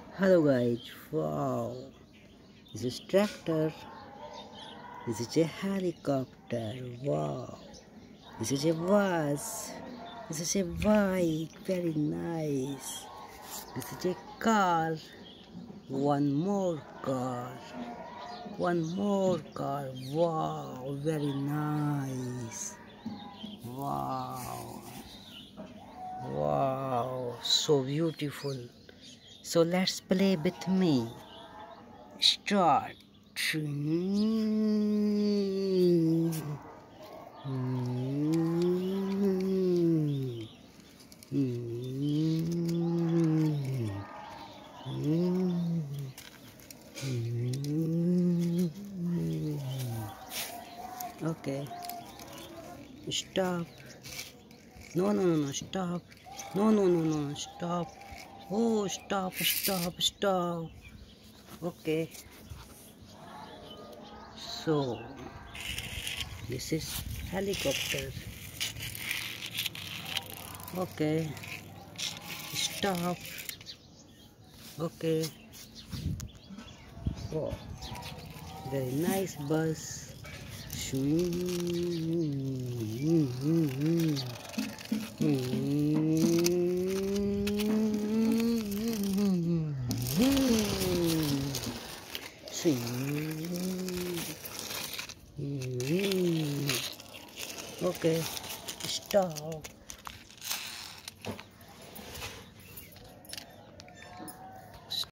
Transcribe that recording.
Hello guys, wow, this is tractor, this is a helicopter, wow, this is a bus, this is a bike, very nice, this is a car, one more car, wow, very nice, wow, so beautiful. So let's play with me. Start. Okay. Stop. No, stop. No, stop. Oh, stop. Okay. So, this is helicopter. Okay. Stop. Okay. Oh, very nice bus. Okay, stop.